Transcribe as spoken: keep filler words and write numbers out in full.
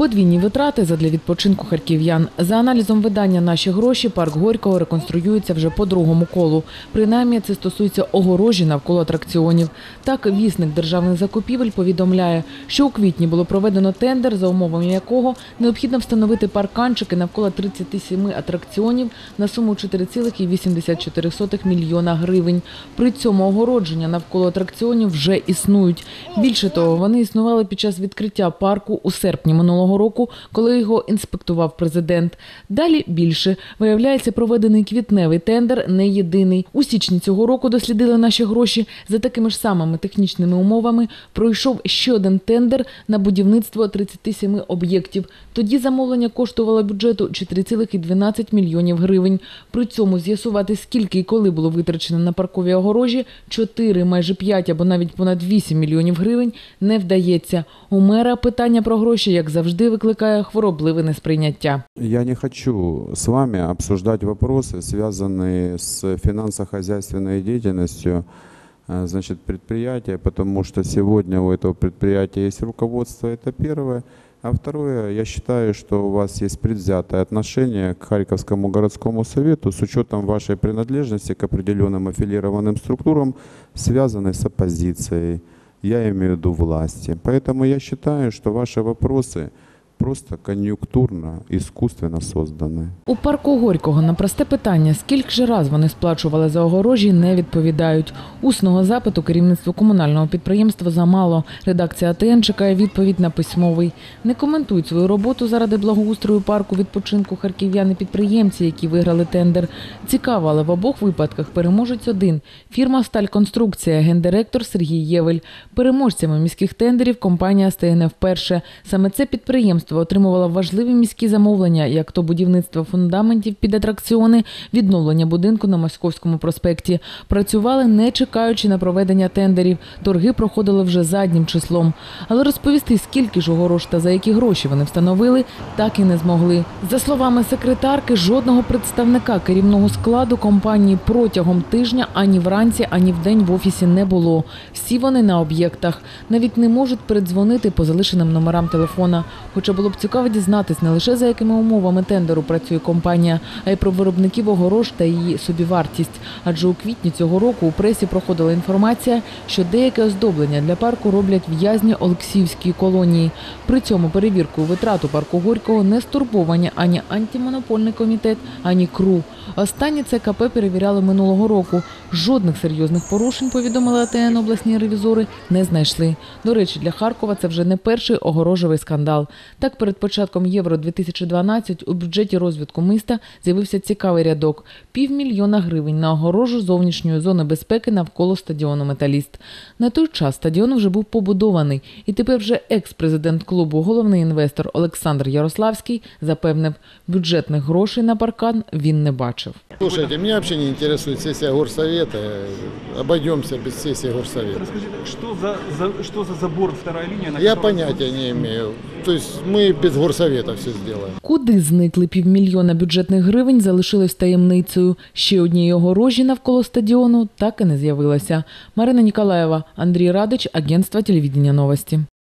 Подвійні витрати задля відпочинку харків'ян. За аналізом видання «Наші гроші» парк Горького реконструюється вже по другому колу. Принаймні, це стосується огорожі навколо атракціонів. Так, вісник державних закупівель повідомляє, що у квітні було проведено тендер, за умовами якого необхідно встановити парканчики навколо тридцяти семи атракціонів на суму чотири цілих вісімдесят чотири сотих мільйона гривень. При цьому огородження навколо атракціонів вже існують. Більше того, вони існували під час відкриття парку у серпні минулого року, коли його інспектував президент. Далі більше. Виявляється, проведений квітневий тендер не єдиний. У січні цього року дослідили «Наші гроші». За такими ж самими технічними умовами пройшов ще один тендер на будівництво тридцяти семи об'єктів. Тоді замовлення коштувало бюджету чотири цілих дванадцять мільйонів гривень. При цьому з'ясувати, скільки і коли було витрачено на паркові огорожі – чотири, майже п'ять або навіть понад вісім мільйонів гривень – не вдається. У мера питання про гроші, як завжди, викликає хворобливе несприйняття. Я не хочу с вами обсуждать вопросы, связанные с финансово-хозяйственной деятельностью значит, предприятия, потому что сегодня у этого предприятия есть руководство, это первое. А второе, я считаю, что у вас есть предвзятое отношение к Харьковскому городскому совету с учетом вашей принадлежности к определенным аффилированным структурам, связанной с оппозицией. Я имею в виду власти. Поэтому я считаю, что ваши вопросы просто кон'юнктурно, іскусственно создані. У парку Горького на просте питання, скільки ж раз вони сплачували за огорожі, не відповідають. Усного запиту керівництву комунального підприємства замало. Редакція АТН чекає відповідь на письмовий. Не коментують свою роботу заради благоустрою парку відпочинку харків'яни-підприємці, які виграли тендер. Цікаво, але в обох випадках переможець один – фірма «Стальконструкція», гендиректор Сергій Євель. Переможцями міських тендерів компанія стає не вперше. Саме це підприємство отримувала важливі міські замовлення, як то будівництво фундаментів під атракціони, відновлення будинку на Московському проспекті. Працювали, не чекаючи на проведення тендерів. Торги проходили вже заднім числом. Але розповісти, скільки ж огорож та за які гроші вони встановили, так і не змогли. За словами секретарки, жодного представника керівного складу компанії протягом тижня ані вранці, ані вдень в офісі не було. Всі вони на об'єктах. Навіть не можуть передзвонити по залишеним номерам телефона. Хоча було б цікаво дізнатись не лише за якими умовами тендеру працює компанія, а й про виробників огорож та її собівартість. Адже у квітні цього року у пресі проходила інформація, що деяке оздоблення для парку роблять в'язні Олексіївської колонії. При цьому перевіркою витрат у парку Горького не стурбовані ані антимонопольний комітет, ані КРУ. Останні ЦКП перевіряли минулого року. Жодних серйозних порушень, повідомили АТН обласні ревізори, не знайшли. До речі, для Харкова це вже не перший огорожевий скандал. Так, перед початком Євро дві тисячі дванадцять у бюджеті розвитку міста з'явився цікавий рядок – півмільйона гривень на огорожу зовнішньої зони безпеки навколо стадіону «Металіст». На той час стадіон вже був побудований, і тепер вже екс-президент клубу, головний інвестор Олександр Ярославський запевнив, бюджетних грошей на паркан він не бачив. Слушайте, меня вообще не интересует сессия горсовета. Обойдемся без сессии горсовета. Расскажите, что за, за, что за забор вторая линия? На Я котором... понятия не имею. То есть мы без горсовета все сделаем. Куди зникли півмільйона бюджетних гривень, залишилось таємницею. Ще однієї огорожі навколо стадіону так і не з'явилося. Марина Ніколаєва, Андрій Радич, агентство телевидения новости.